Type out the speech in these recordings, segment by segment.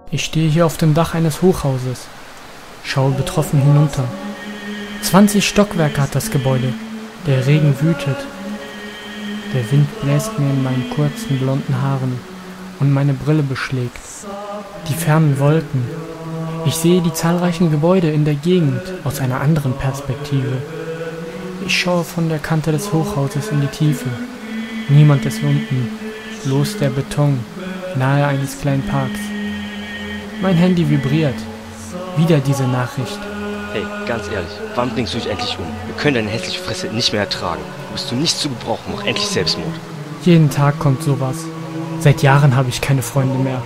Ich stehe hier auf dem Dach eines Hochhauses, schaue betroffen hinunter. 20 Stockwerke hat das Gebäude. Der Regen wütet. Der Wind bläst mir in meinen kurzen blonden Haaren und meine Brille beschlägt. Die fernen Wolken. Ich sehe die zahlreichen Gebäude in der Gegend aus einer anderen Perspektive. Ich schaue von der Kante des Hochhauses in die Tiefe. Niemand ist unten, bloß der Beton, nahe eines kleinen Parks. Mein Handy vibriert. Wieder diese Nachricht. Hey, ganz ehrlich, wann bringst du dich endlich um? Wir können deine hässliche Fresse nicht mehr ertragen. Du bist du nicht zu gebrauchen, mach endlich Selbstmord. Jeden Tag kommt sowas. Seit Jahren habe ich keine Freunde mehr.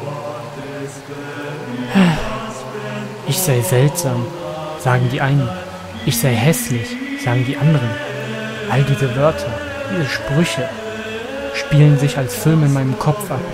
Ich sei seltsam, sagen die einen. Ich sei hässlich, sagen die anderen. All diese Wörter, diese Sprüche, spielen sich als Film in meinem Kopf ab.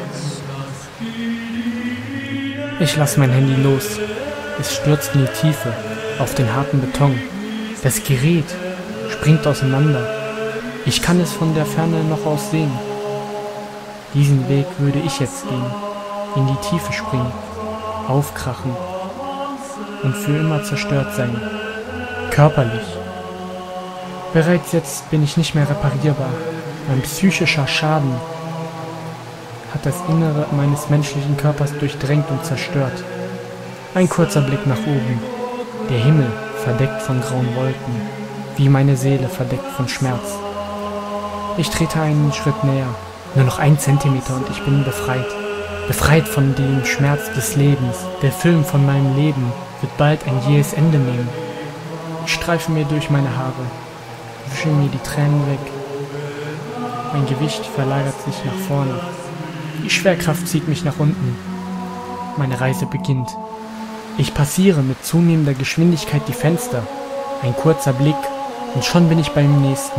Ich lasse mein Handy los. Es stürzt in die Tiefe, auf den harten Beton. Das Gerät springt auseinander. Ich kann es von der Ferne noch aus sehen. Diesen Weg würde ich jetzt gehen, in die Tiefe springen, aufkrachen und für immer zerstört sein. Körperlich. Bereits jetzt bin ich nicht mehr reparierbar. Mein psychischer Schaden hat das Innere meines menschlichen Körpers durchdrängt und zerstört. Ein kurzer Blick nach oben. Der Himmel verdeckt von grauen Wolken, wie meine Seele verdeckt von Schmerz. Ich trete einen Schritt näher, nur noch 1 Zentimeter und ich bin befreit. Befreit von dem Schmerz des Lebens. Der Film von meinem Leben wird bald ein jähes Ende nehmen. Ich streife mir durch meine Haare, wische mir die Tränen weg. Mein Gewicht verlagert sich nach vorne. Die Schwerkraft zieht mich nach unten. Meine Reise beginnt. Ich passiere mit zunehmender Geschwindigkeit die Fenster. Ein kurzer Blick und schon bin ich beim nächsten.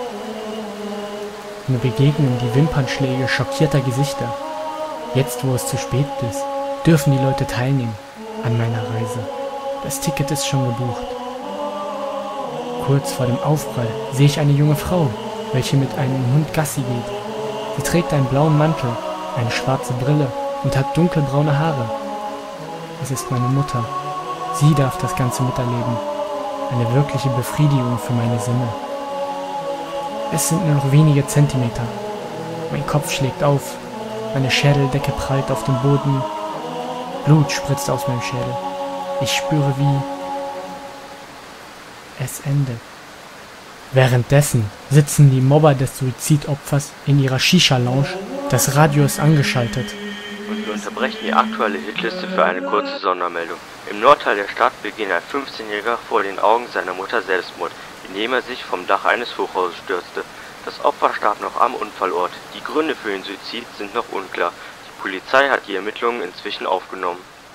Mir begegnen die Wimpernschläge schockierter Gesichter. Jetzt, wo es zu spät ist, dürfen die Leute teilnehmen an meiner Reise. Das Ticket ist schon gebucht. Kurz vor dem Aufprall sehe ich eine junge Frau, welche mit einem Hund Gassi geht. Sie trägt einen blauen Mantel, eine schwarze Brille und hat dunkelbraune Haare. Es ist meine Mutter. Sie darf das Ganze miterleben. Eine wirkliche Befriedigung für meine Sinne. Es sind nur noch wenige Zentimeter. Mein Kopf schlägt auf. Meine Schädeldecke prallt auf den Boden. Blut spritzt aus meinem Schädel. Ich spüre, wie es endet. Währenddessen sitzen die Mobber des Suizidopfers in ihrer Shisha-Lounge. Das Radio ist angeschaltet. Und wir unterbrechen die aktuelle Hitliste für eine kurze Sondermeldung. Im Nordteil der Stadt beginnt ein 15-Jähriger vor den Augen seiner Mutter Selbstmord, indem er sich vom Dach eines Hochhauses stürzte. Das Opfer starb noch am Unfallort. Die Gründe für den Suizid sind noch unklar. Die Polizei hat die Ermittlungen inzwischen aufgenommen.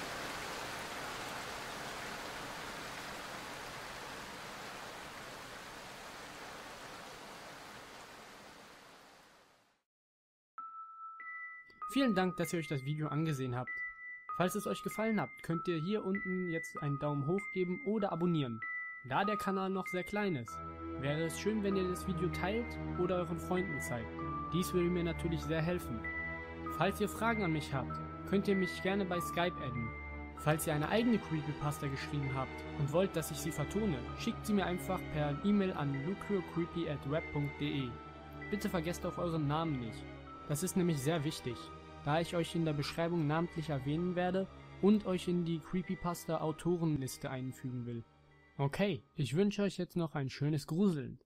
Vielen Dank, dass ihr euch das Video angesehen habt. Falls es euch gefallen hat, könnt ihr hier unten jetzt einen Daumen hoch geben oder abonnieren. Da der Kanal noch sehr klein ist, wäre es schön, wenn ihr das Video teilt oder euren Freunden zeigt. Dies würde mir natürlich sehr helfen. Falls ihr Fragen an mich habt, könnt ihr mich gerne bei Skype adden. Falls ihr eine eigene Creepypasta geschrieben habt und wollt, dass ich sie vertone, schickt sie mir einfach per E-Mail an lucrocreepy@web.de. Bitte vergesst auch euren Namen nicht. Das ist nämlich sehr wichtig, da ich euch in der Beschreibung namentlich erwähnen werde und euch in die Creepypasta-Autorenliste einfügen will. Okay, ich wünsche euch jetzt noch ein schönes Gruseln.